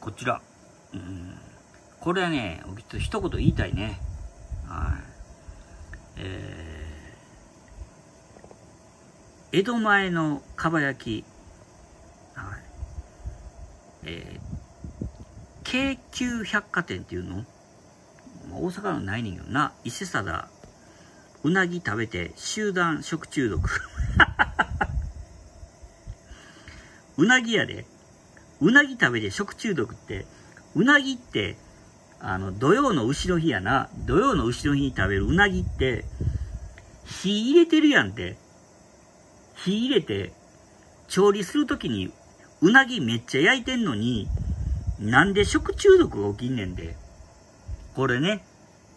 こちら。これはね、ちょっと一言言いたいね。はい。江戸前のかば焼き。はい。京急百貨店っていうの？大阪のないねんけどな。伊勢貞。うなぎ食べて集団食中毒。うなぎやで。うなぎ食べて食中毒って、うなぎって、土曜の丑の日やな。土曜の丑の日に食べるうなぎって、火入れてるやんて。火入れて、調理するときに、うなぎめっちゃ焼いてんのに、なんで食中毒が起きんねんで。これね。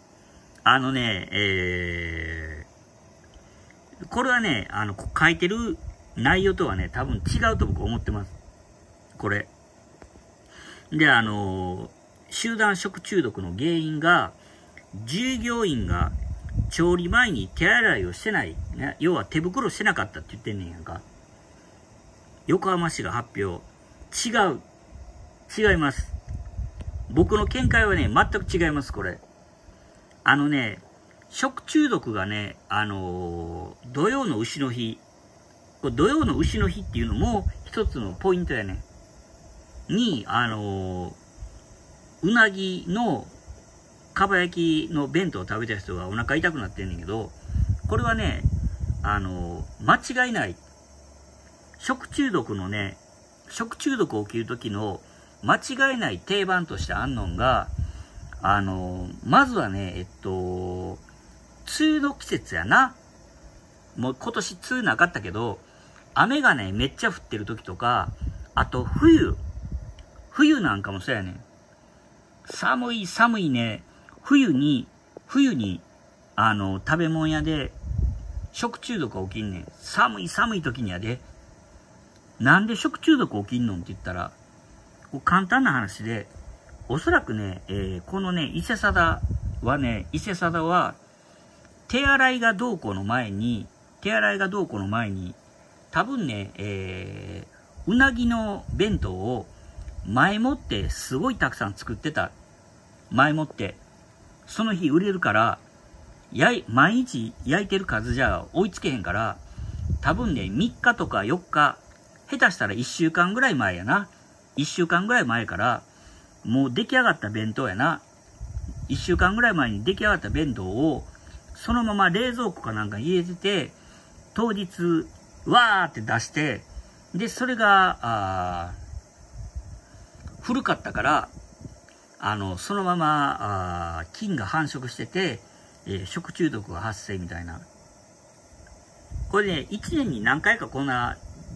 これはね、書いてる内容とはね、多分違うと僕思ってます。これ。で、集団食中毒の原因が、従業員が調理前に手洗いをしてない。ね、要は手袋してなかったって言ってんねんやんか。横浜市が発表。違います。僕の見解はね、全く違います、これ。食中毒がね、土曜の丑の日。これ土曜の丑の日っていうのも一つのポイントやね。に、うなぎのかば焼きの弁当を食べた人がお腹痛くなってんねんけど、これはね、間違いない。食中毒起きる時の間違いない定番としてあんのんが、まずはね、梅雨の季節やな。もう今年梅雨なかったけど、雨がね、めっちゃ降ってる時とか、あと冬なんかもそうやねん。寒いね、冬に、食べ物屋で、食中毒が起きんねん。寒い時にやで。なんで食中毒起きんのって言ったら、簡単な話で、おそらくね、このね、伊勢貞は、手洗いがどうこうの前に、多分ね、うなぎの弁当を前もってすごいたくさん作ってた。前もって。その日売れるから、毎日焼いてる数じゃ追いつけへんから、多分ね、3日とか4日、下手したら1週間ぐらい前やな。1週間ぐらい前から、もう出来上がった弁当やな。1週間ぐらい前に出来上がった弁当を、そのまま冷蔵庫かなんかに入れてて、当日、わーって出して、で、それが、古かったから、そのまま、菌が繁殖してて、食中毒が発生みたいな。これね、1年に何回かこんな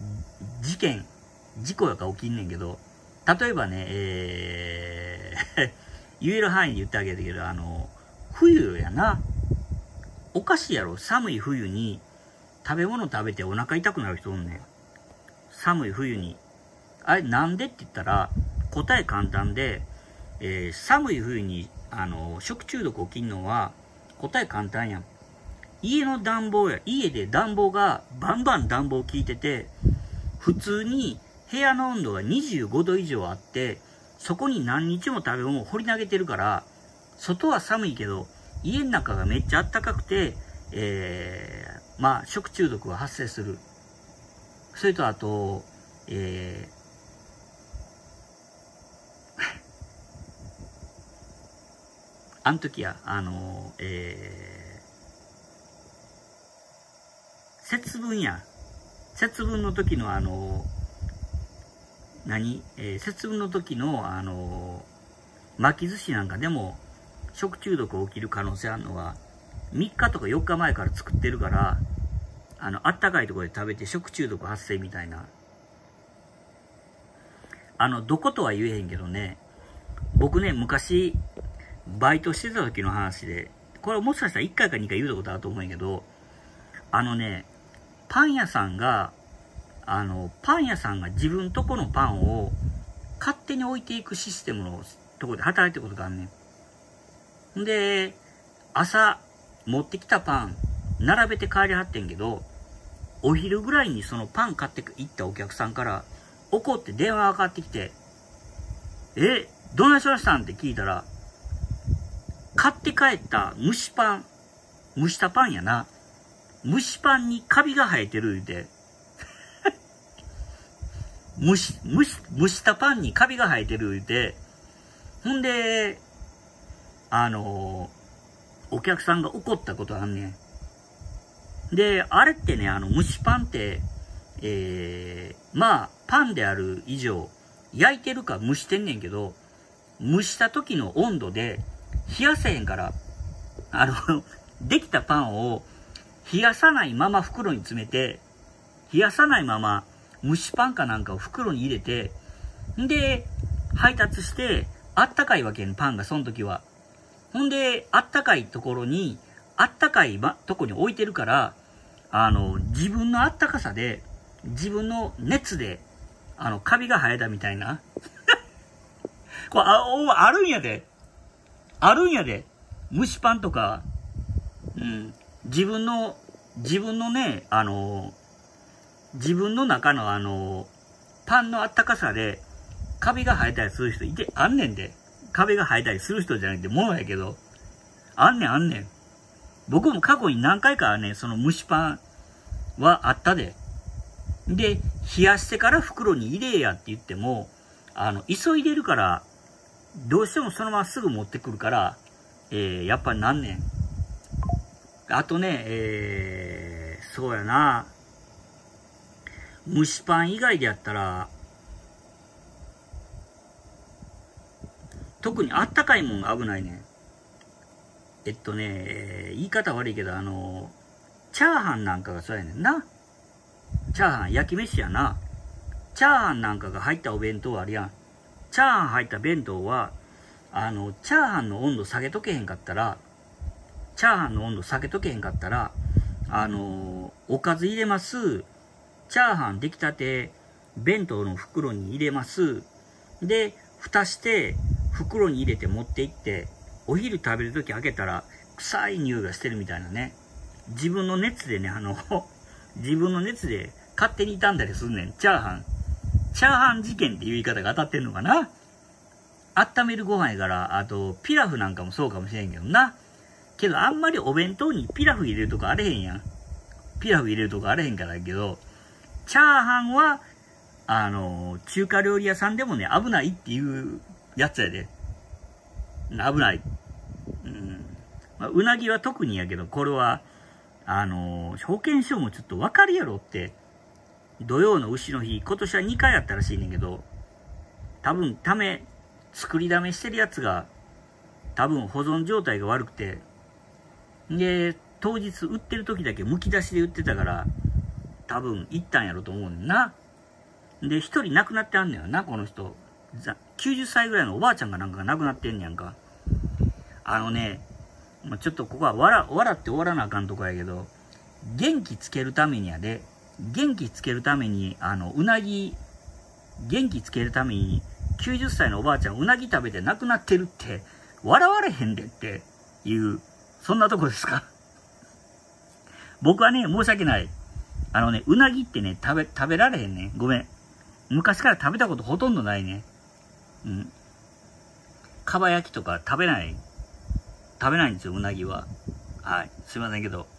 事故が起きんねんけど、例えばね、言える範囲で言ってあげるけど、冬やな。おかしいやろ。寒い冬に食べ物食べてお腹痛くなる人おんねん。寒い冬に。あれなんでって言ったら、答え簡単で、寒い冬に、食中毒起きんのは、答え簡単やん。家で暖房がバンバン暖房効いてて、普通に部屋の温度が25度以上あって、そこに何日も食べ物を掘り投げてるから、外は寒いけど、家の中がめっちゃ暖かくて、食中毒が発生する。それとあと、あの時や、節分や。節分の時の節分の時の巻き寿司なんかでも食中毒起きる可能性あるのは3日とか4日前から作ってるから、あったかいところで食べて食中毒発生みたいな。どことは言えへんけどね、僕ね、昔、バイトしてた時の話で、これもしかしたら1回か2回言うたことあると思うんやけど、パン屋さんが自分とこのパンを勝手に置いていくシステムのところで働いてることがあんねん。で、朝持ってきたパン並べて帰りはってんけど、お昼ぐらいにそのパン買って行ったお客さんから怒って電話がかかってきて、 どないしましたんって聞いたら、買って帰った蒸したパンやな。蒸しパンにカビが生えてる言うて。蒸したパンにカビが生えてる言うて。ほんで、お客さんが怒ったことあんねん。で、あれってね、蒸しパンって、まあ、パンである以上、焼いてるか蒸してんねんけど、蒸した時の温度で冷やせへんから、できたパンを冷やさないまま袋に詰めて、冷やさないまま蒸しパンかなんかを袋に入れて、んで、配達して、あったかいわけね、パンがその時は。ほんで、あったかいところに、あったかいとこに置いてるから、自分のあったかさで、自分の熱で、カビが生えたみたいな。これ、あるんやで。あるんやで。蒸しパンとか、うん。自分のね、自分の中のパンのあったかさで、カビが生えたりする人あんねんで。カビが生えたりする人じゃなくて、ものやけど。あんねん。僕も過去に何回かね、その蒸しパンはあったで。で、冷やしてから袋に入れやって言っても、急いでるから、どうしてもそのまますぐ持ってくるから、やっぱなんねん。あとね、そうやな。蒸しパン以外でやったら、特にあったかいもんが危ないねん。言い方悪いけど、チャーハンなんかがそうやねんな。チャーハン、焼き飯やな。チャーハンなんかが入ったお弁当あるやん。チャーハン入った弁当は、チャーハンの温度下げとけへんかったら、おかず入れます。チャーハン出来たて、弁当の袋に入れます。で、蓋して、袋に入れて持って行って、お昼食べるとき開けたら、臭い匂いがしてるみたいなね。自分の熱でね、自分の熱で勝手に傷んだりすんねん。チャーハン事件っていう言い方が当たってんのかな。温めるご飯やから、あと、ピラフなんかもそうかもしれんけどな。けど、あんまりお弁当にピラフ入れるとかあれへんやん。ピラフ入れるとかあれへんからやけど、チャーハンは、中華料理屋さんでもね、危ないっていうやつやで。危ない。まあ、うなぎは特にやけど、これは、保険証もちょっとわかるやろって。土曜の牛の日、今年は2回やったらしいねんけど、多分、作りだめしてるやつが、多分保存状態が悪くて、で、当日売ってる時だけ剥き出しで売ってたから、多分行ったんやろと思うねんな。で、一人亡くなってあんねんよな、この人。90歳ぐらいのおばあちゃんがなんか亡くなってんねやんか。ちょっとここは笑って終わらなあかんとこやけど、元気つけるために、元気つけるために90歳のおばあちゃんうなぎ食べて亡くなってるって、笑われへんでっていう、そんなとこですか。僕はね、申し訳ない。うなぎってね、食べられへんね。ごめん。昔から食べたことほとんどないね。うん。かば焼きとか食べないんですよ、うなぎは。はい。すいませんけど。